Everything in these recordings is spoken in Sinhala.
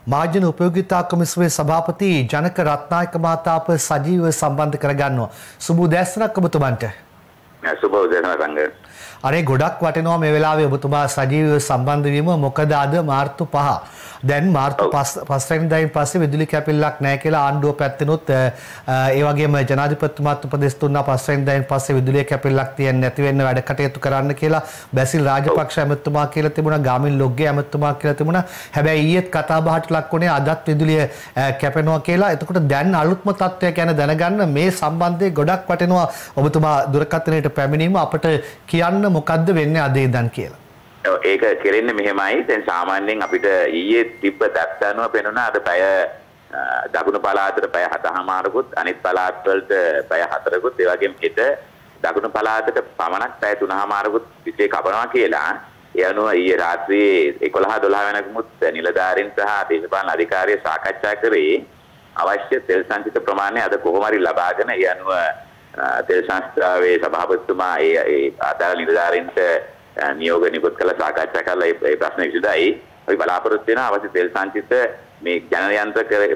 මහජන උපයෝගිතා කොමිසමේ සභාපති ජනක රත්නායක මහතා අප සජීවව සම්බන්ධ කරගන්නවා. සුබ උදෑසනක් ඔබතුමන්ට. සුබ උදෑසනක් රංග. අනේ ගොඩක් වටිනවා මේ වෙලාවේ ඔබතුමා සජීවව සම්බන්ධ වීම. මොකද අද මාර්තු 5. දැන් මාර්තු 5 වෙනිදායින් පස්සේ විදුලි කැපිල්ලක් නැහැ කියලා ආණ්ඩුව පැත්තෙනුත් ඒ වගේම ජනාධිපතිතුමාත් උපදෙස් දුන්නා 5 වෙනිදායින් පස්සේ විදුලි කැපිල්ලක් තියන්නේ නැති වෙන්න වැඩ කටයුතු කරන්න කියලා. බැසිල් රාජපක්ෂ ඇමතුමා කියලා තිබුණා, ගාමිණී ලොග්ගේ ඇමතුමා කියලා තිබුණා. හැබැයි ඊයේත් කතා බහට ලක් වුණේ අදත් විදුලිය කැපෙනවා කියලා. එතකොට දැන් අලුත්ම තත්ත්වය ගැන දැනගන්න මේ සම්බන්ධයෙන් ගොඩක් වටිනවා ඔබතුමා දුරකථනයට පැමිණීම. අපිට කියන්න මොකද්ද වෙන්නේ අද ඉඳන් කියලා. ඒක කෙරෙන්නේ මෙහෙමයි. දැන් සාමාන්‍යයෙන් අපිට ඊයේ තිබ්බ දත්තනුව පෙනුණා අද පැය දකුණු පළාතට පැය 7:00මාරකුත් අනිත් පළාත් වලට පැය 4කුත් ඒ වගේම හෙට දකුණු පළාතට පමණක් පැය 3:00මාරකුත් විතර කපනවා කියලා. ඒ අනුව ඊයේ රාත්‍රියේ 11:12 වෙනකමුත් නිලධාරීන් සහ දේශපාලන අධිකාරිය සාකච්ඡා කරේ අවශ්‍ය තෙල් සංචිත ප්‍රමාණය අද කොහොම හරි ලබාගෙන ඒ අනුව තෙල් සංස්ථාවේ සභාපතිතුමා ඒ අදාළ නිලධාරීන්ට නියෝග නිකුත් කළ සාකච්ඡා කරලා ඒ ප්‍රශ්න විසඳයි. අපි බලාපොරොත්තු වෙනවා අවශ්‍ය තෙල් සංචිත මේ ජනයන්ත්‍ර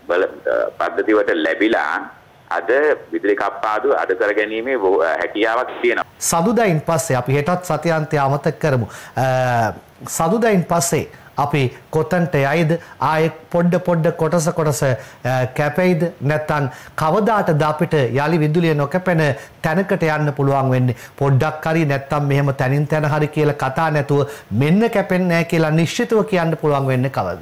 පද්ධතිය වලට ලැබිලා අද විදුලි කප්පාදු අඩු කර ගැනීමේ හැකියාවක් තියෙනවා. සදුදායින් පස්සේ අපි හෙටත් සතියාන්තය අමතක කරමු. සදුදායින් පස්සේ අපි කොතන්ට යයිද? ආයේ පොඩ කොටස කැපෙයිද? නැත්නම් කවදාටද අපිට යලි විදුලිය නොකැපෙන තැනකට යන්න පුළුවන් වෙන්නේ? පොඩ්ඩක් හරි නැත්නම් මෙහෙම තනින් තැන හරි කියලා කතා නැතුව මෙන්න කැපෙන්නේ නැහැ කියලා නිශ්චිතව කියන්න පුළුවන් වෙන්නේ කවද්ද?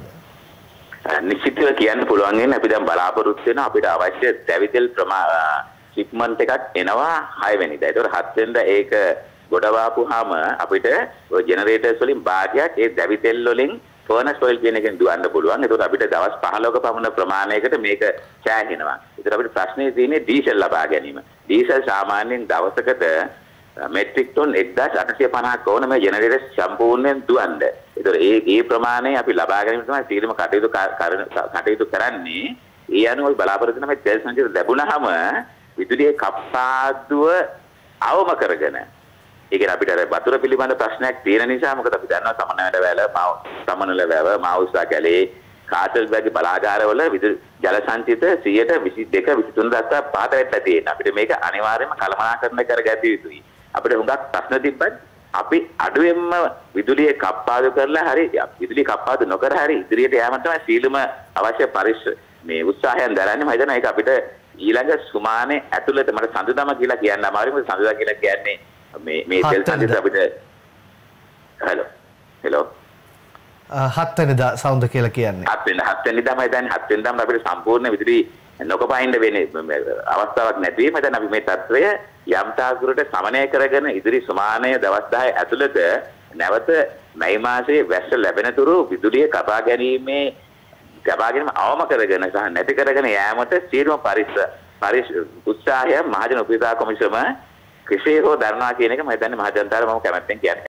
නිශ්චිතව කියන්න පුළුවන් වෙන්නේ අපි දැන් බලාපොරොත්තු වෙන අපිට අවශ්‍ය දැවිතෙල් ෂිප්මන්ට් එකක් එනවා 6 වෙනිදා. ඒතකොට 7 වෙනිදා ඒක ගොඩවාපුවාම අපිට ඔය ජෙනරේටර්ස් වලින් භාගයක් ඒ දැවිතෙල් වලින් ෆර්නස් ඔයිල් කියන එකෙන් දුවන්න පුළුවන්. ඒතකොට අපිට දවස් 15ක පමණ ප්‍රමාණයකට මේක සෑහෙනවා. ඒතකොට අපිට ප්‍රශ්නේ තියෙන්නේ ඩීසල් ලබා ගැනීම. ඩීසල් සාමාන්‍යයෙන් දවසකට මෙට්‍රික් ටන් 1850ක් ඕන මේ ජෙනරේටර් සම්පූර්ණයෙන් දුවන්න. ඒතකොට ඒ ප්‍රමාණය අපි ලබා ගැනීම තමයි සීලම කටයුතු කරන්නේ. ඒ අනුව බලාපොරොත්තු වෙන මේ තෙල් සංචිත ලැබුණාම විදුලියේ කප්පාදුව අවම කරගෙන ඒ කියන්නේ අපිට අර වතුර පිළිබඳ ප්‍රශ්නයක් තියෙන නිසා මොකද අපි දන්නවා සමනල වැව මාඋස්සා කැලේ කාසල්බර්ග් බලාගාරවල විදුලි ජල සංචිත 22 23 දක්වා පාත වෙලා තියෙනවා. අපිට මේක අනිවාර්යයෙන්ම කළමනාකරණය කරගත යුතුයි. අපිට හුඟක් ප්‍රශ්න තිබ්බත් අපි අඩුවෙන්ම විදුලිය කප්පාදු කරලා හරි විදුලිය කප්පාදු නොකර හරි ඉදිරියට යාම තමයි සීලම අවශ්‍ය මේ උත්සාහයන් දරන්නේ. මම හිතනවා ඒක අපිට ඊළඟ සුමානේ ඇතුළත මට සඳුදාම කියලා කියන්න අමාරුයි. මොකද සඳුදා කියලා කියන්නේ මේ තෙල් සංචිත අපිට හෙලෝ 7 වෙනිදා සවුන්ද කියලා කියන්නේ. 7 වෙනිදාම දැන් 7 වෙනිදාම අපිට සම්පූර්ණ විදුලි නොකපයින්ද වෙන්නේ අවස්ථාවක් නැති වෙයි. දැන් අපි මේ තත්ත්වය යම් තාක්ෂරයට සමනය කරගෙන ඉදිරි සුමානය දවස් 10 ඇතුළත නැවත මැයි මාසයේ වැස්ස ලැබෙන තුරු විදුලිය කපා ගැනීම අවම කරගෙන සහ නැති කරගෙන යෑමට සියලුම උත්සාහය මහජන උපයෝගිතා කොමිසම කෙසේ හෝ දරනවා කියන එක මම හිතන්නේ මහ ජනතාවට මම කැමැත්තෙන් කියන්නේ.